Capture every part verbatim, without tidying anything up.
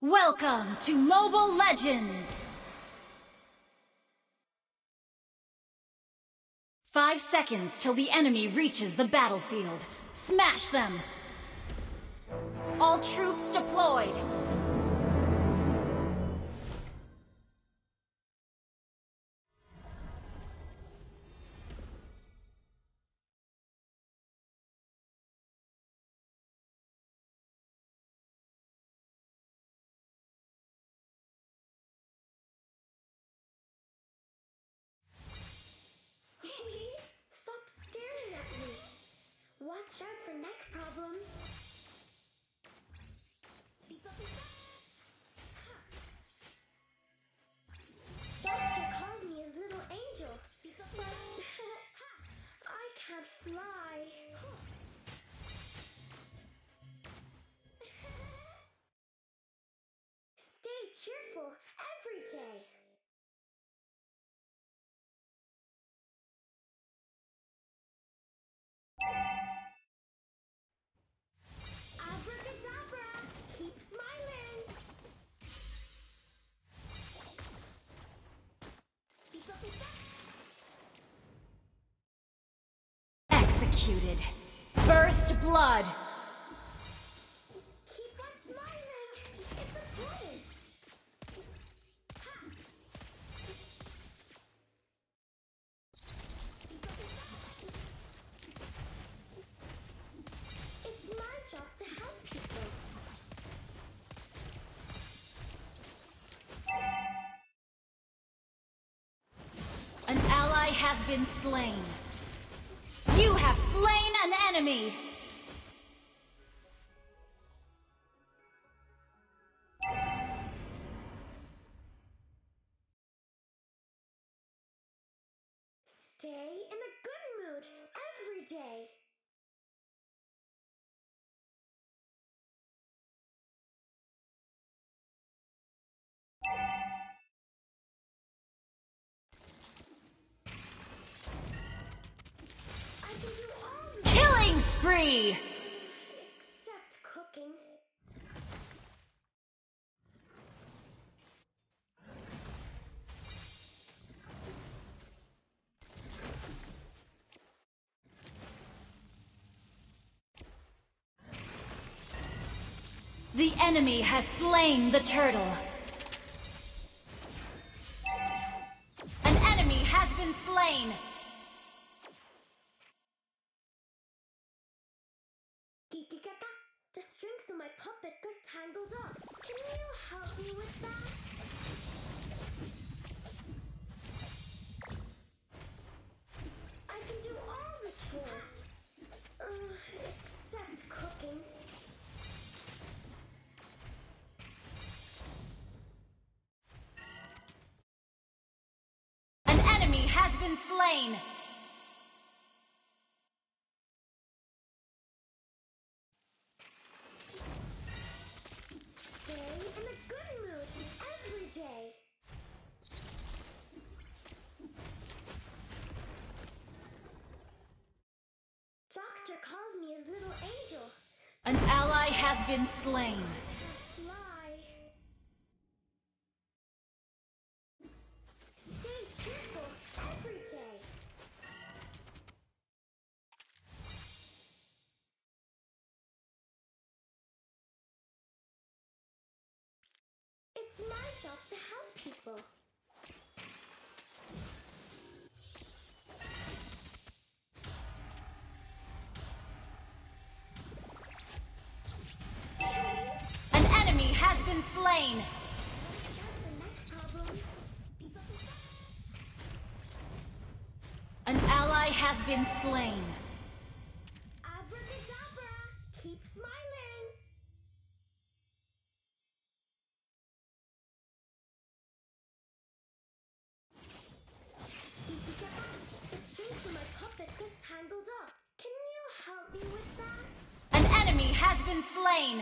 Welcome to Mobile Legends! Five seconds till the enemy reaches the battlefield. Smash them! All troops deployed! Stop staring at me. Watch out for neck problems. Doctor calls me his little angel, but I can't fly. Stay cheerful every day. Abracadabra, keep smiling. Executed. First blood. Keep on smiling. It's important. It's my job to help people. An ally has been slain. You have slain an enemy! Stay in a good mood every day. I can do all the Killing spree! except cooking. The enemy has slain the turtle. An enemy has been slain. Kikikaka, the strings of my puppet got tangled up. Can you help me with that? I can do all the chores. Uh, except cooking. An enemy has been slain. Stay in a good mood every day. Doctor calls me his little angel. An ally has been slain. Fly. Stay cheerful every day. It's my job to help people. An enemy has been slain. Watch out for neck problems. An ally has been slain. Abracadabra, keep smiling. Kikikaka, the strings of my puppet got tangled up. Can you help me with that? An enemy has been slain.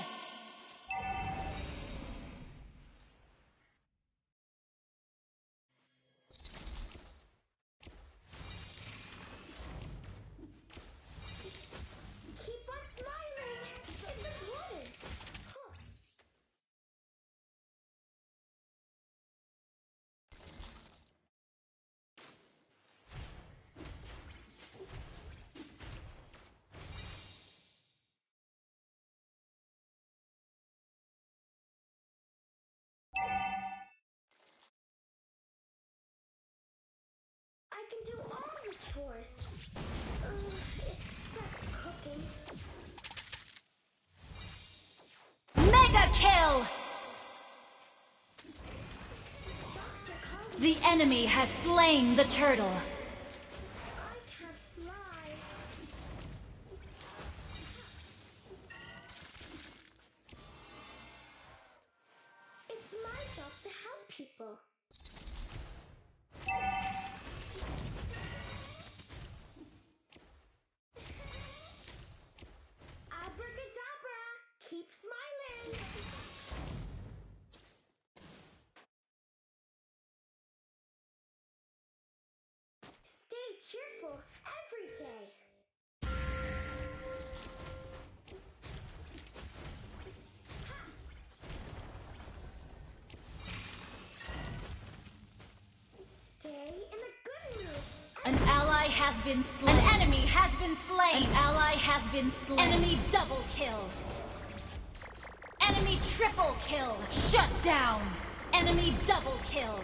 chores. Ugh, except cooking. Mega kill! The enemy has slain the turtle. I can't fly. It's my job to help people. Abracadabra! Keep smiling! Stay cheerful every day. Stay in a good mood. An ally has been slain. An enemy has been slain. An ally has been slain. Enemy double kill. Enemy triple kill. Shut down. Enemy double kill.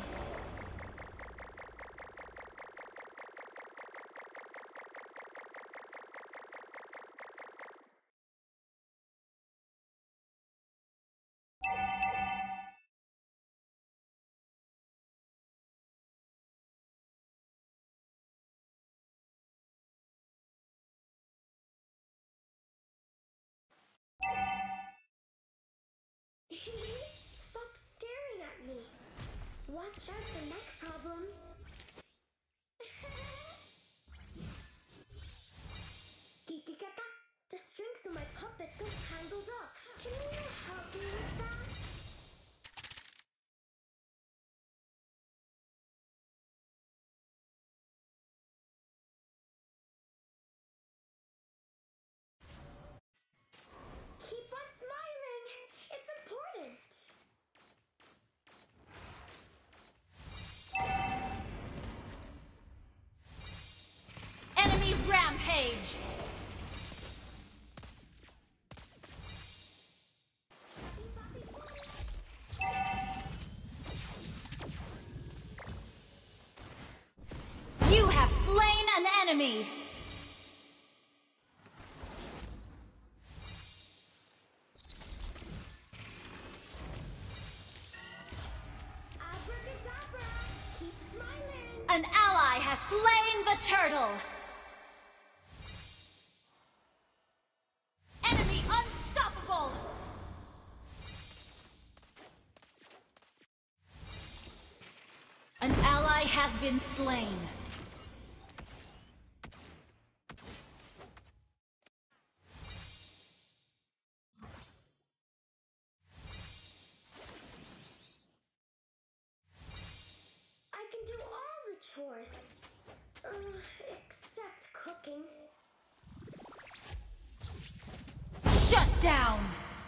Stop staring at me. Watch out for neck problems. Kiki kaka, the strings of my puppet got tangled up. Can you help me with that? Keep on smiling. It's important. Enemy rampage. You have slain an enemy. Abracadabra, keep smiling. An ally has slain the turtle. Enemy unstoppable. An ally has been slain. I can do all the chores. Ugh, except cooking. Shut down.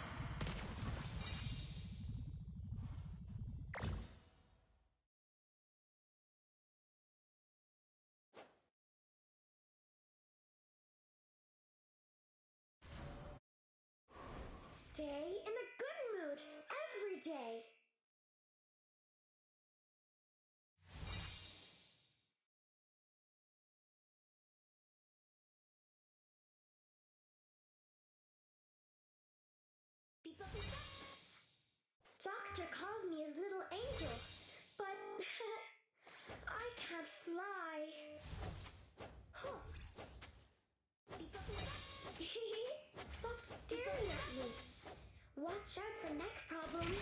Stay in a good mood every day. Doctor calls me his little angel, but I can't fly. Huh. Stop staring at me. Watch out for neck problems.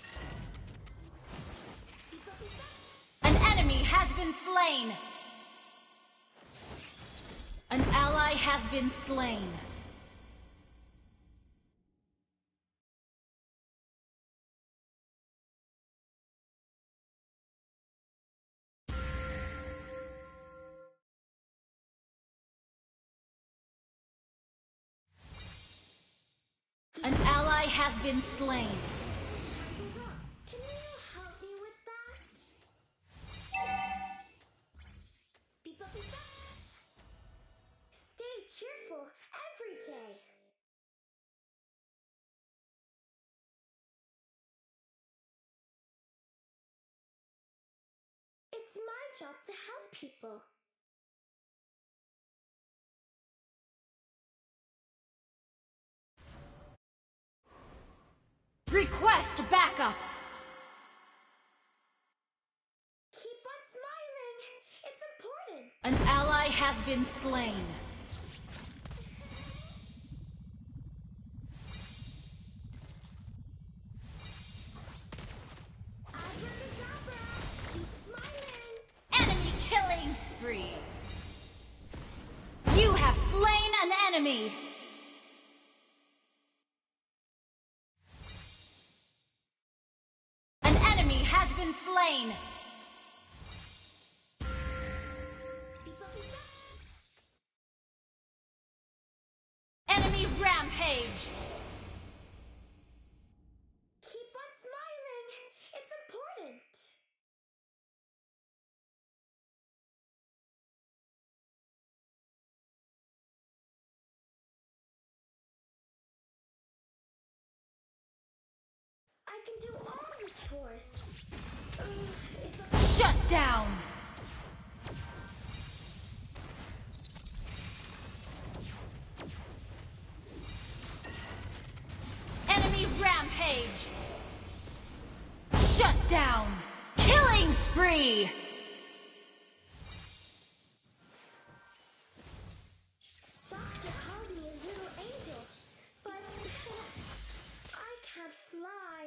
An enemy has been slain. An ally has been slain. An ally has been slain. Can you help me with that? Stay cheerful every day. It's my job to help people. An ally has been slain. Enemy killing spree. You have slain an enemy. An enemy has been slain. Enemy rampage! Keep on smiling! It's important! I can do all the chores. Ugh, it's a... Shut down! Enemy rampage! Shut down! Killing spree! Doctor called me a little angel, but I can't fly.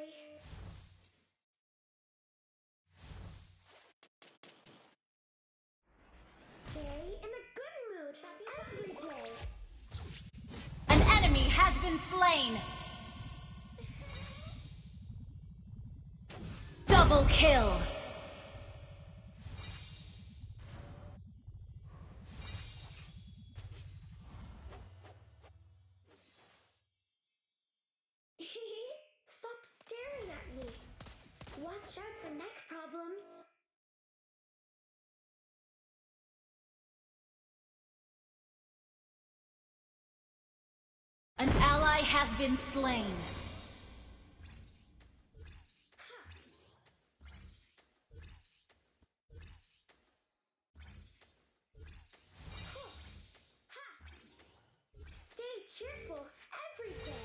Stay in a good mood every day. An enemy has been slain! Double kill! Stop staring at me. Watch out for neck problems. An ally has been slain. Stay cheerful every day.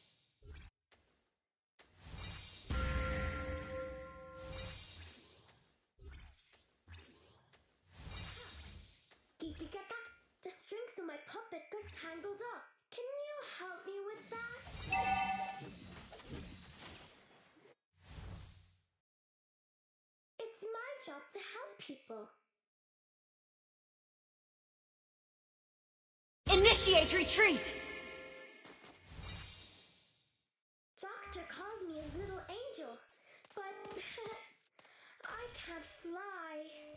Kikikaka, the strings of my puppet got tangled up. Can you help me with that? It's my job to help people. Initiate retreat! Doctor called me a little angel, but I can't fly.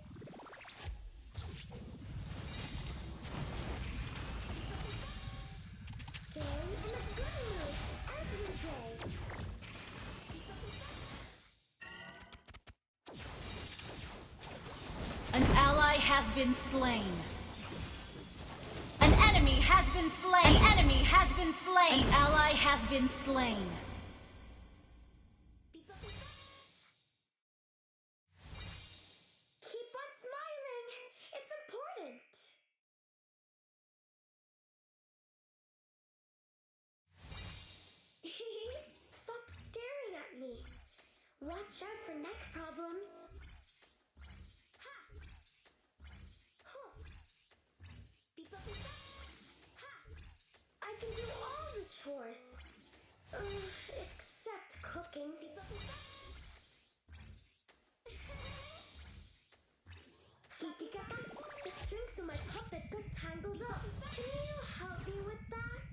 Stay in a good mood every day. An ally has been slain. An enemy has been slain. An enemy has been slain. An ally has been slain. Keep on smiling. It's important. Stop staring at me. Watch out for neck problems. Ha! Huh. Ha! I can do all the chores. Uh, except cooking. Kikikaka, the strings of my puppet got tangled up. Can you help me with that?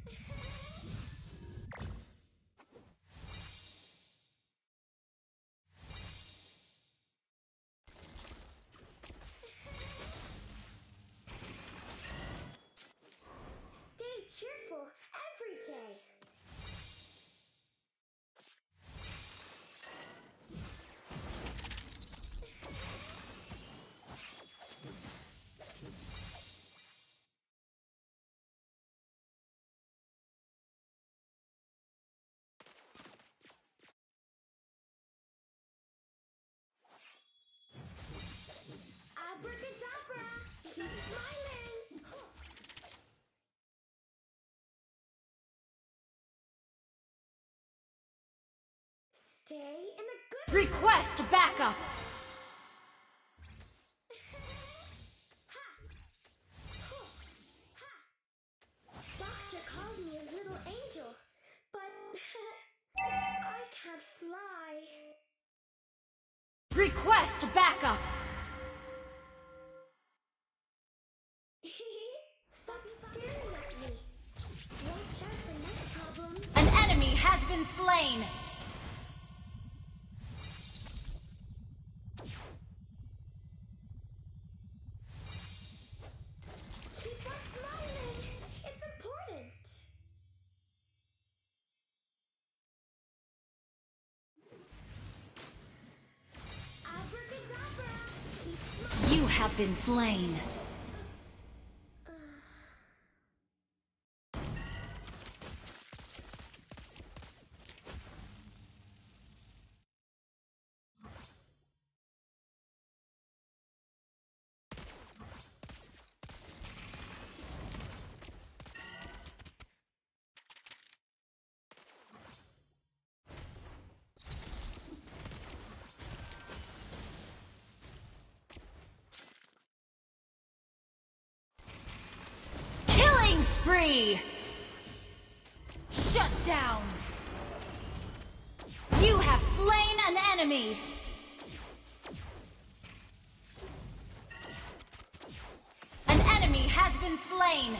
Stay cheerful every day. Abracadabra! Keep smiling! Stay in a good... Request backup! Ha! Request backup! Stop staring at me. Watch out for next problem. An enemy has been slain! Keep on smiling. It's important. Abracadabra. Keep smiling. You have been slain. Killing spree! Shut down! You have slain an enemy! An enemy has been slain!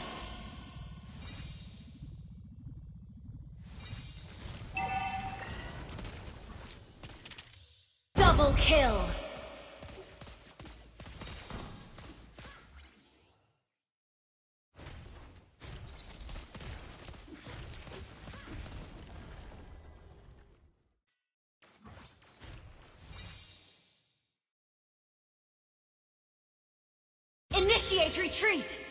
Double kill! Initiate retreat!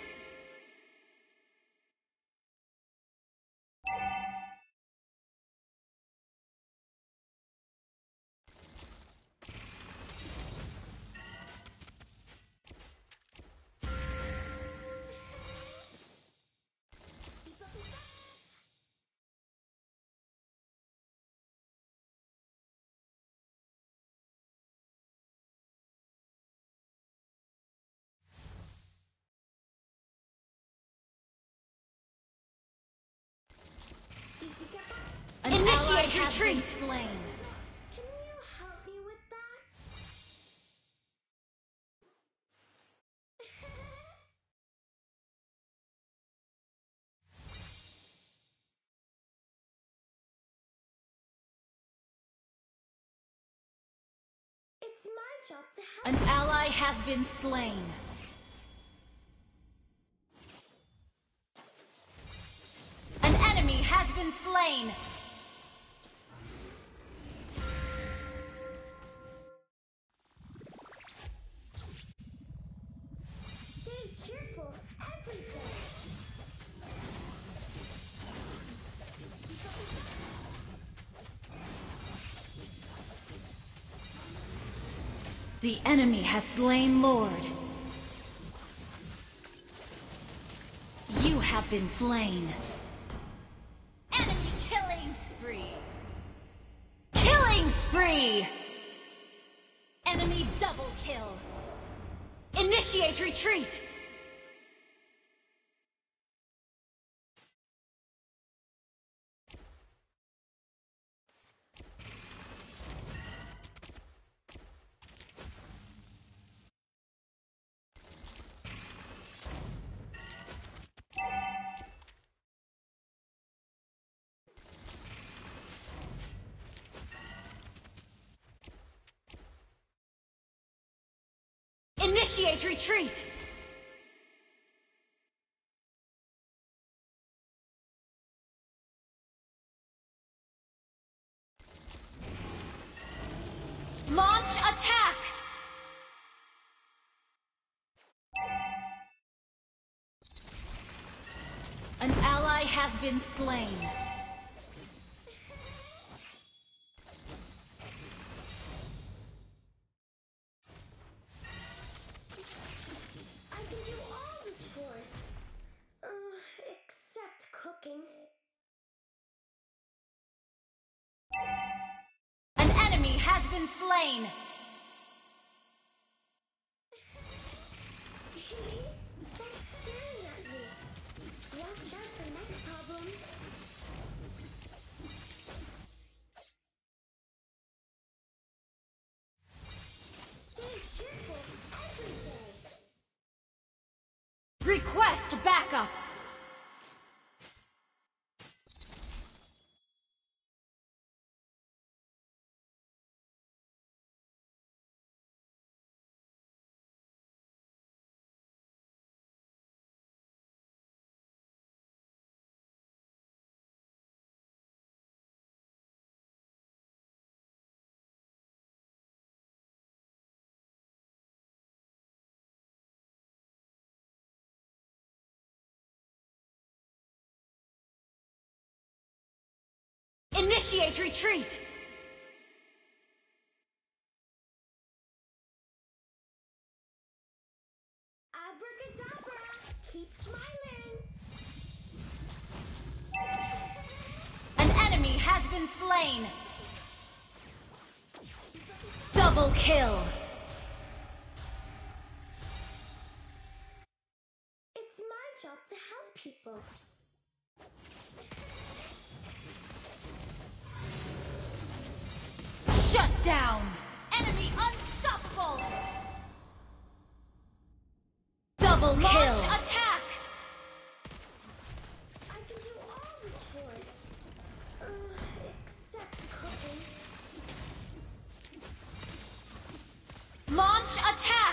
An Initiate retreat! Slain. Can you help me with that? It's my job to help. An ally has been slain. An enemy has been slain. Stay cheerful every day. The enemy has slain Lord. You have been slain. Enemy killing spree. Killing spree! Enemy double kill. Initiate retreat! Initiate retreat! Launch attack! An ally has been slain. I can do all the chores. Uh, except cooking. An enemy has been slain. Stop staring at me. Watch out for next problem. Initiate retreat! Abracadabra! Keep smiling! An enemy has been slain! Double kill! It's my job to help people. Shut down! Enemy unstoppable! Double kill! Launch attack! I can do all the chores. Uh, except cooking. Launch attack!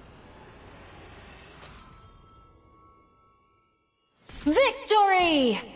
Victory!